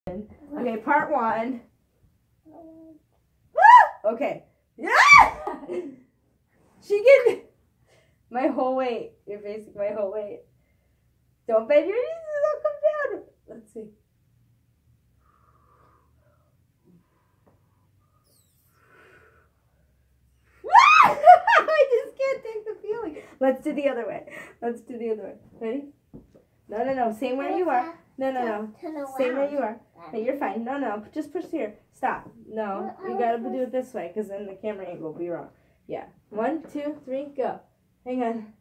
Okay, part one. Okay. Yeah! She can. My whole weight. You're facing my whole weight. Don't bend your knees, it'll come down. Let's see. I just can't take the feeling. Let's do the other way. Let's do the other way. Ready? No, no, no. Same where you are. No, no, no. Same where you are. No, you're fine. No, no. Just push here. Stop. No. You gotta do it this way because then the camera angle will be wrong. Yeah. 1, 2, 3, go. Hang on.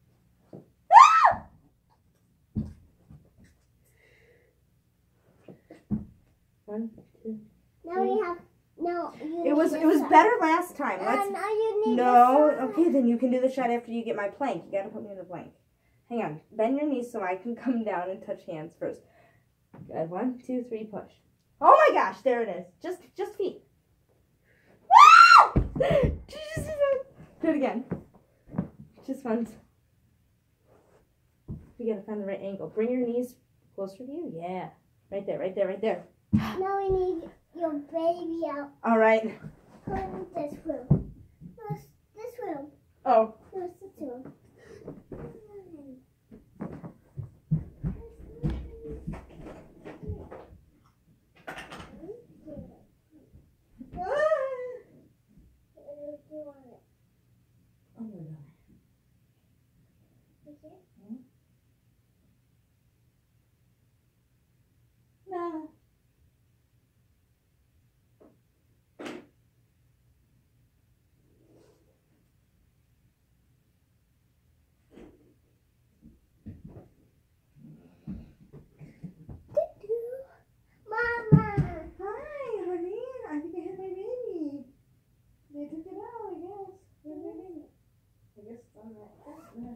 One, two. Now we have no. It was better last time. Let's. Now you need No. Okay, then you can do the shot after you get my plank. You gotta put me in the plank. Hang on. Bend your knees so I can come down and touch hands first. Good. 1, 2, 3, push. Oh my gosh, there it is. Just feet. Do it again. Just once. You gotta find the right angle. Bring your knees closer to you. Yeah. Right there, right there, right there. Now we need your baby out. All right. Put in this room. This room. Oh. No, this room. Oh my God. No. Mama. Hi, honey. I think I hit my baby. They took it out, I guess. Where's my baby? I guess it's on that. Yeah.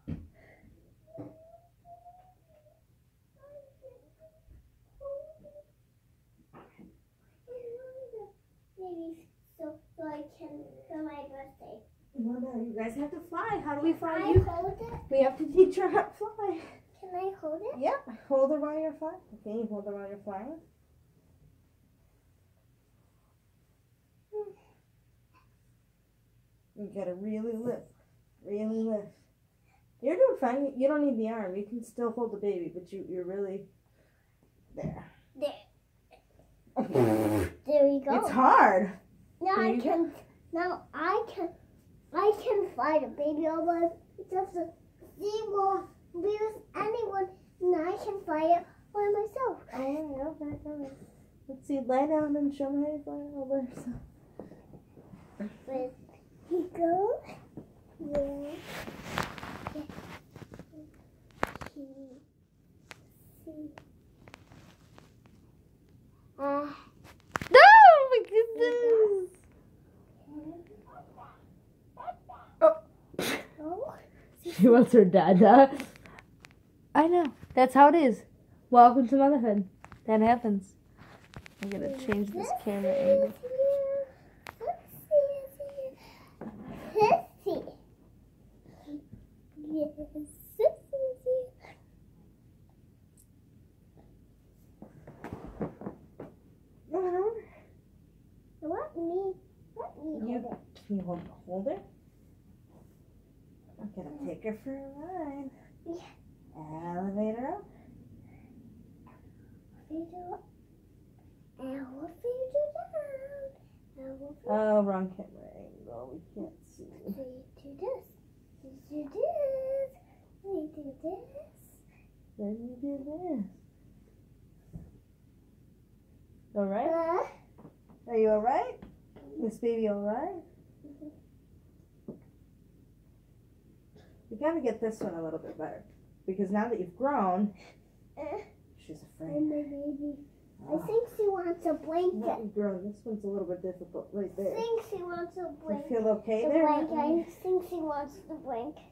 Baby, so I can for my birthday. Well, no, you guys have to fly. How do we fly? Can I hold it? We have to teach her how to fly. Can I hold it? Yep. Hold her while you're flying. Okay, you hold her while you're flying. You gotta really lift. Really lift. You're doing fine. You don't need the arm. You can still hold the baby, but you're really there. There. There we go. It's hard. Now There I you can. Now I can fly the baby over. Just she won't lose anyone, and I can fly it by myself. Oh, okay. Let's see. Lie down and show me how you fly all by yourself. Where he goes? Yeah. Oh my goodness! Oh. She wants her dada. I know. That's how it is. Welcome to motherhood. That happens. I'm gonna change this camera angle. Can you hold her? I'm gonna take her for a ride. Yeah. Elevator up. Elevator down. Oh, wrong camera angle. We can't see. We do this. We do this. We do this. Then you do this. All right? Are you all right? This baby all right? We gotta get this one a little bit better because now that you've grown, she's afraid. Oh, my baby. I think she wants a blanket. Now you've grown. This one's a little bit difficult right there. I think she wants a blanket. You feel okay The there? blanket. I think she wants the blanket.